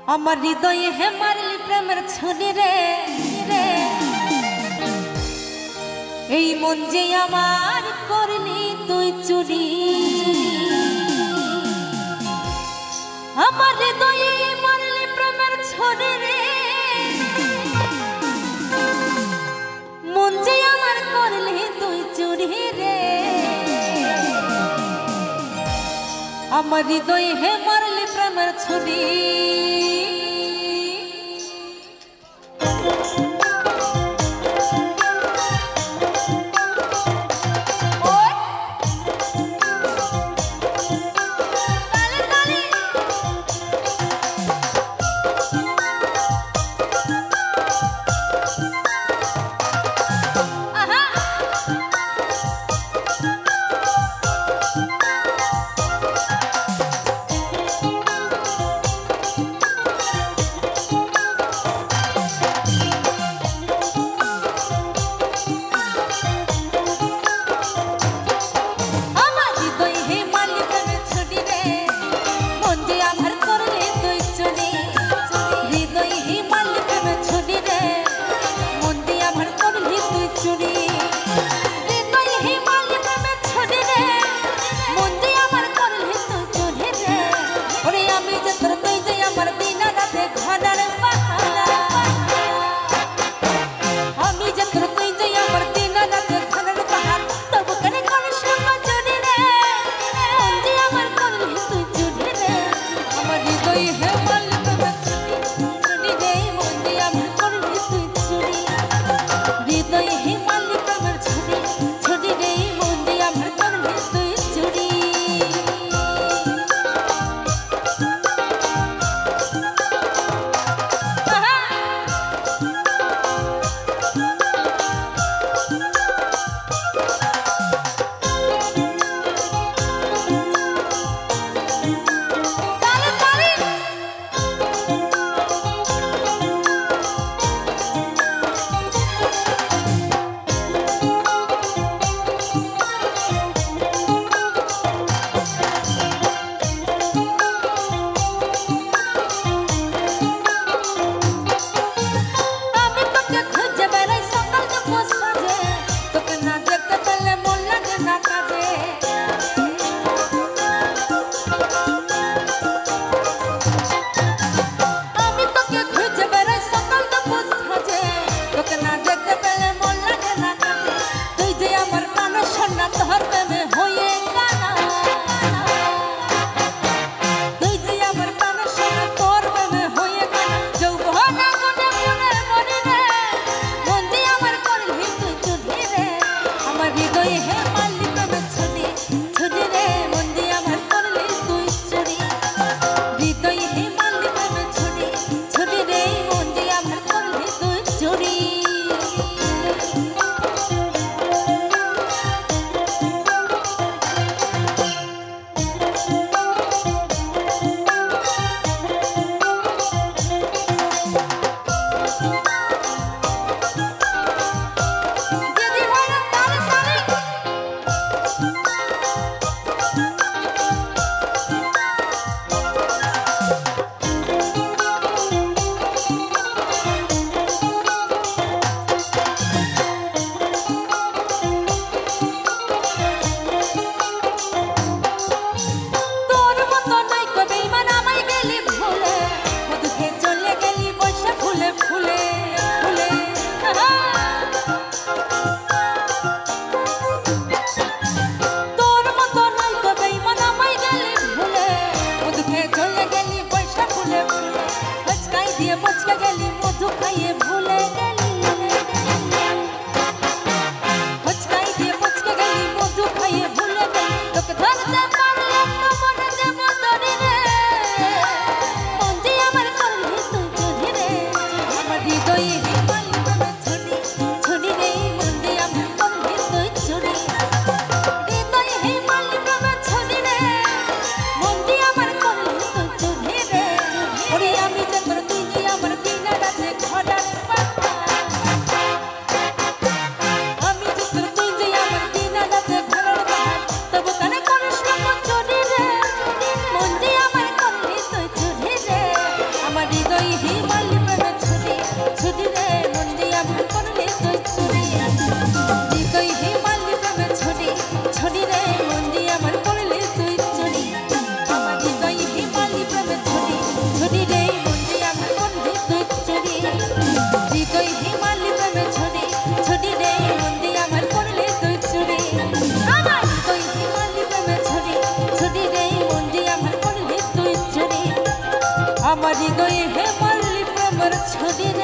আমার হৃদয়ে হে মারলি প্রেমের ছুরি রে রে এই মন যে আমার করলি তুই চুরি আমার হৃদয়ে মারলি প্রেমের ছুরি রে মন যে আমার করলি তুই চুরি রে আমার হৃদয়ে হে মারলি প্রেমের ছুরি হৃদয় হিমালি প্রেমে ছুটি ছুটি রে মন দিয়ে আমার করলে তুই চুরি হৃদয় হিমালি প্রেমে ছুটি ছুটি রে মন দিয়ে আমার করলে তুই চুরি আমার হৃদয় হিমালি প্রেমে ছুটি ছুটি রে মন দিয়ে আমার করলে তুই চুরি হৃদয় হিমালি প্রেমে ছুটি ছুটি রে মন দিয়ে আমার করলে তুই চুরি আমার হৃদয় হিমালি প্রেমে ছুটি ছুটি রে মন দিয়ে আমার করলে তুই চুরি আমার হৃদয়ে হে মাল্লি প্রেমের ছুটি